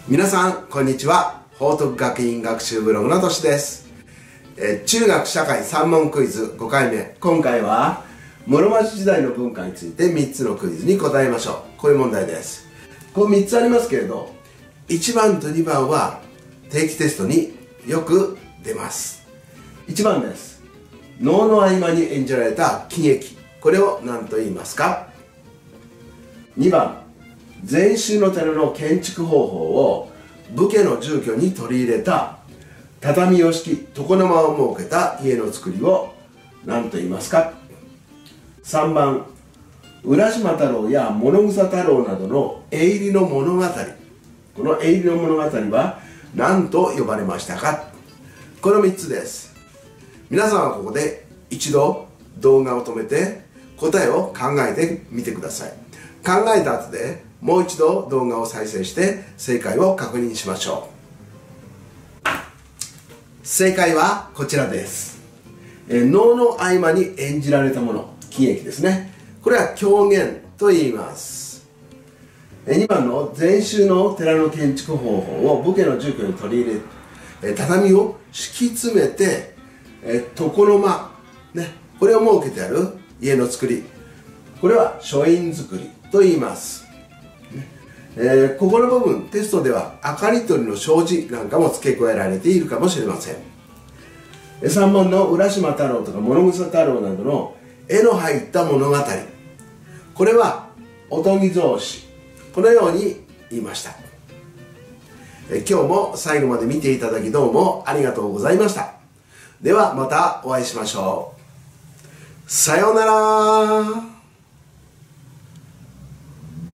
皆さんこんにちは。報徳学院学習ブログのとしです。中学社会3問クイズ5回目。今回は室町時代の文化について3つのクイズに答えましょう。こういう問題です。こう3つありますけれど、1番と2番は定期テストによく出ます。1番です。能の合間に演じられた喜劇、これを何と言いますか。2番、禅宗の寺の建築方法を武家の住居に取り入れた畳様式床の間を設けた家の造りを何と言いますか。3番、浦島太郎や物草太郎などの絵入りの物語、この絵入りの物語は何と呼ばれましたか。この3つです。皆さんはここで一度動画を止めて答えを考えてみてください。考えた後でもう一度動画を再生して正解を確認しましょう。正解はこちらです。能の合間に演じられたもの、喜劇ですね。これは狂言と言います。2番の禅宗の寺の建築方法を武家の住居に取り入れ、畳を敷き詰めて、床の間、これを設けてある家の造り、これは書院造りと言います。ここの部分、テストでは明かり取りの障子なんかも付け加えられているかもしれません。3番の浦島太郎とか物草太郎などの絵の入った物語、これはおとぎ草子、このように言いました。今日も最後まで見ていただきどうもありがとうございました。ではまたお会いしましょう。さようなら。